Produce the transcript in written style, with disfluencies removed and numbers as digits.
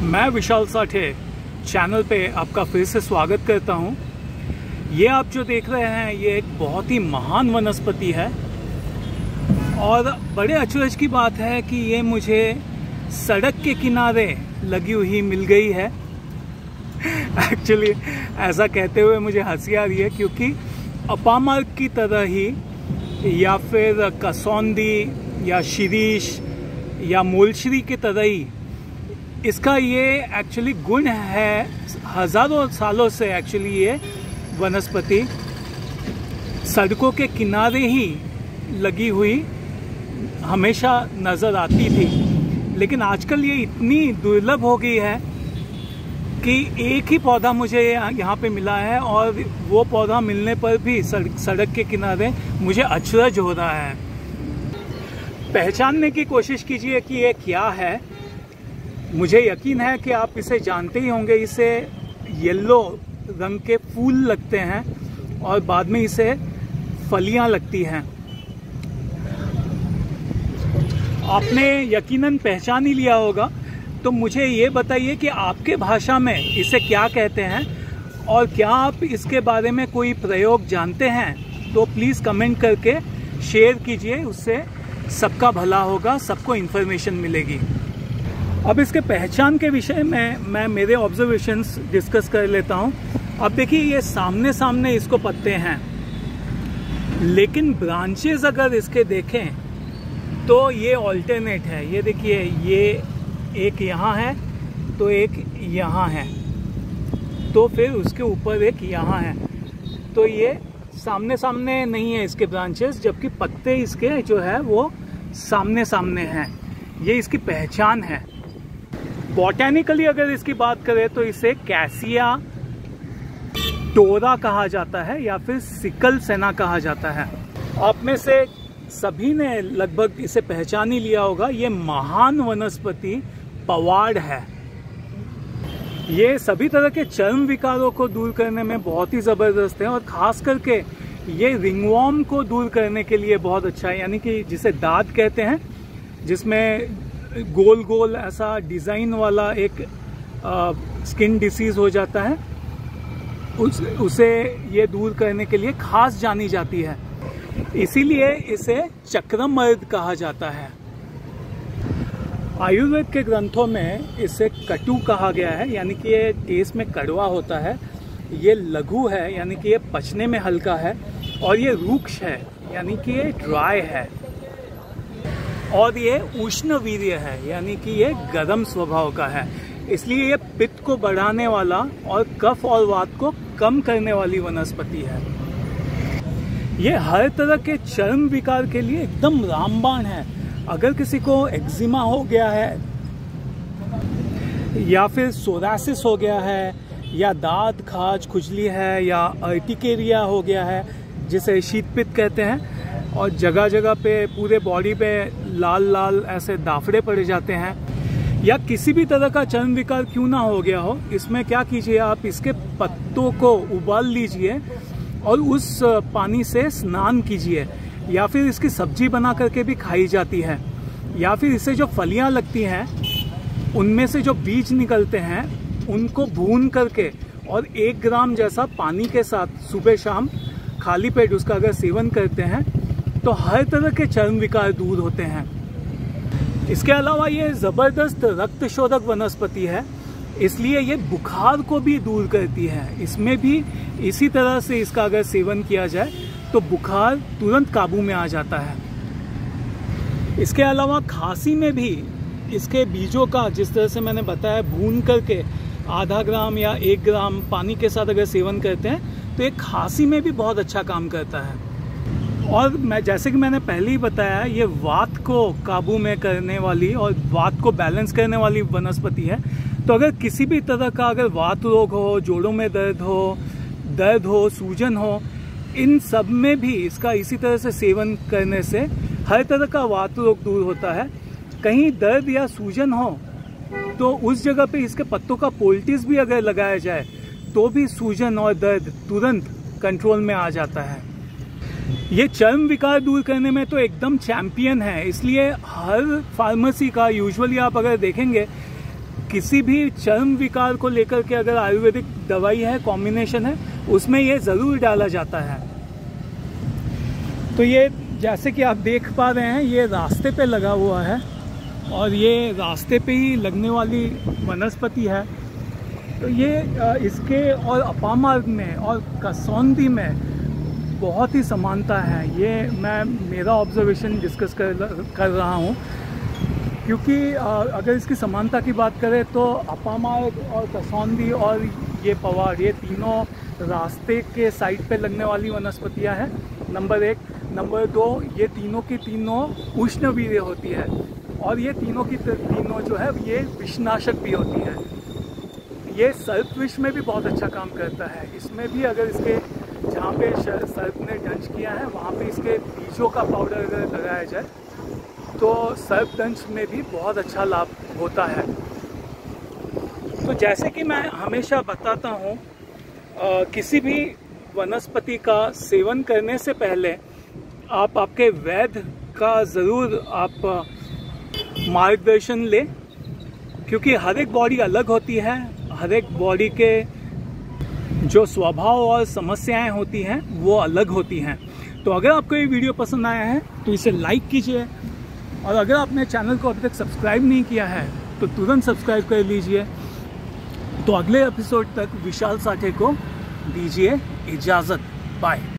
मैं विशाल साठे चैनल पे आपका फिर से स्वागत करता हूँ। ये आप जो देख रहे हैं ये एक बहुत ही महान वनस्पति है और बड़े अचरज की बात है कि ये मुझे सड़क के किनारे लगी हुई मिल गई है। एक्चुअली ऐसा कहते हुए मुझे हंसी आ रही है क्योंकि अपामार्क की तरह ही या फिर कसौंदी या शिरीष या मोलश्री की तरह ही इसका ये एक्चुअली गुण है। हजारों सालों से एक्चुअली ये वनस्पति सड़कों के किनारे ही लगी हुई हमेशा नज़र आती थी, लेकिन आजकल ये इतनी दुर्लभ हो गई है कि एक ही पौधा मुझे यहाँ पे मिला है और वो पौधा मिलने पर भी सड़क के किनारे मुझे अचरज हो रहा है। पहचानने की कोशिश कीजिए कि ये क्या है। मुझे यकीन है कि आप इसे जानते ही होंगे। इसे येलो रंग के फूल लगते हैं और बाद में इसे फलियां लगती हैं। आपने यकीनन पहचान ही लिया होगा। तो मुझे ये बताइए कि आपके भाषा में इसे क्या कहते हैं और क्या आप इसके बारे में कोई प्रयोग जानते हैं तो प्लीज़ कमेंट करके शेयर कीजिए। उससे सबका भला होगा, सबको इन्फॉर्मेशन मिलेगी। अब इसके पहचान के विषय में मैं मेरे ऑब्जर्वेशंस डिस्कस कर लेता हूँ। अब देखिए ये सामने सामने इसको पत्ते हैं, लेकिन ब्रांचेस अगर इसके देखें तो ये ऑल्टरनेट है। ये देखिए ये एक यहाँ है तो एक यहाँ है, तो फिर उसके ऊपर एक यहाँ है। तो ये सामने सामने नहीं है इसके ब्रांचेस, जबकि पत्ते इसके जो है वो सामने सामने हैं। ये इसकी पहचान है। बॉटैनिकली अगर इसकी बात करें तो इसे कैसिया टोरा कहा जाता है या फिर सिकल सेना कहा जाता है। आप में से सभी ने लगभग इसे पहचान ही लिया होगा। ये महान वनस्पति पवाड़ है। ये सभी तरह के चर्म विकारों को दूर करने में बहुत ही ज़बरदस्त है और ख़ास करके ये रिंगवॉर्म को दूर करने के लिए बहुत अच्छा है। यानी कि जिसे दाद कहते हैं, जिसमें गोल गोल ऐसा डिज़ाइन वाला एक स्किन डिसीज़ हो जाता है, उसे ये दूर करने के लिए खास जानी जाती है। इसीलिए इसे चक्रमर्द कहा जाता है। आयुर्वेद के ग्रंथों में इसे कटु कहा गया है, यानी कि ये टेस्ट में कड़वा होता है। ये लघु है, यानी कि ये पचने में हल्का है। और ये रूक्ष है, यानी कि ये ड्राई है। और ये उष्णवीर्य है, यानी कि ये गर्म स्वभाव का है। इसलिए ये पित्त को बढ़ाने वाला और कफ और वात को कम करने वाली वनस्पति है। ये हर तरह के चर्म विकार के लिए एकदम रामबाण है। अगर किसी को एक्जिमा हो गया है या फिर सोरासिस हो गया है या दाद खाज खुजली है या अर्टिकेरिया हो गया है, जिसे शीत पित्त कहते हैं, और जगह जगह पे पूरे बॉडी पे लाल लाल ऐसे दाफड़े पड़ जाते हैं, या किसी भी तरह का चर्म विकार क्यों ना हो गया हो, इसमें क्या कीजिए आप इसके पत्तों को उबाल लीजिए और उस पानी से स्नान कीजिए, या फिर इसकी सब्जी बना करके भी खाई जाती है, या फिर इसे जो फलियां लगती हैं उनमें से जो बीज निकलते हैं उनको भून करके और 1 ग्राम जैसा पानी के साथ सुबह शाम खाली पेट उसका अगर सेवन करते हैं तो हर तरह के चर्म विकार दूर होते हैं। इसके अलावा ये ज़बरदस्त रक्त शोधक वनस्पति है, इसलिए ये बुखार को भी दूर करती है। इसमें भी इसी तरह से इसका अगर सेवन किया जाए तो बुखार तुरंत काबू में आ जाता है। इसके अलावा खांसी में भी इसके बीजों का, जिस तरह से मैंने बताया, भून करके आधा ग्राम या 1 ग्राम पानी के साथ अगर सेवन करते हैं तो ये खांसी में भी बहुत अच्छा काम करता है। और जैसे कि मैंने पहले ही बताया, ये वात को काबू में करने वाली और वात को बैलेंस करने वाली वनस्पति है। तो अगर किसी भी तरह का अगर वात रोग हो, जोड़ों में दर्द हो, सूजन हो, इन सब में भी इसका इसी तरह से सेवन करने से हर तरह का वात रोग दूर होता है। कहीं दर्द या सूजन हो तो उस जगह पे इसके पत्तों का पोल्टिस भी अगर लगाया जाए तो भी सूजन और दर्द तुरंत कंट्रोल में आ जाता है। ये चर्म विकार दूर करने में तो एकदम चैंपियन है। इसलिए हर फार्मेसी का यूजुअली आप अगर देखेंगे किसी भी चर्म विकार को लेकर के अगर आयुर्वेदिक दवाई है, कॉम्बिनेशन है, उसमें ये ज़रूर डाला जाता है। तो ये जैसे कि आप देख पा रहे हैं, ये रास्ते पे लगा हुआ है और ये रास्ते पे ही लगने वाली वनस्पति है। तो ये इसके और अपामार्ग में और कसौंदी में बहुत ही समानता है। ये मेरा ऑब्जर्वेशन डिस्कस कर रहा हूँ, क्योंकि अगर इसकी समानता की बात करें तो अपामार्ग और कसौंदी और ये पवार, ये तीनों रास्ते के साइड पे लगने वाली वनस्पतियाँ हैं, नंबर 1। नंबर 2, ये तीनों की तीनों उष्णवीर्य होती है और ये तीनों की तीनों जो है ये विषनाशक भी होती है। ये सर्प विष में भी बहुत अच्छा काम करता है। इसमें भी अगर इसके जहाँ पे सर्प ने दंश किया है वहाँ पे इसके बीजों का पाउडर अगर लगाया जाए तो सर्प दंश में भी बहुत अच्छा लाभ होता है। तो जैसे कि मैं हमेशा बताता हूँ, किसी भी वनस्पति का सेवन करने से पहले आप आपके वैद्य का ज़रूर आप मार्गदर्शन लें, क्योंकि हर एक बॉडी अलग होती है। हर एक बॉडी के जो स्वभाव और समस्याएं होती हैं वो अलग होती हैं। तो अगर आपको ये वीडियो पसंद आया है तो इसे लाइक कीजिए, और अगर आपने चैनल को अभी तक सब्सक्राइब नहीं किया है तो तुरंत सब्सक्राइब कर लीजिए। तो अगले एपिसोड तक विशाल साठे को दीजिए इजाज़त। बाय।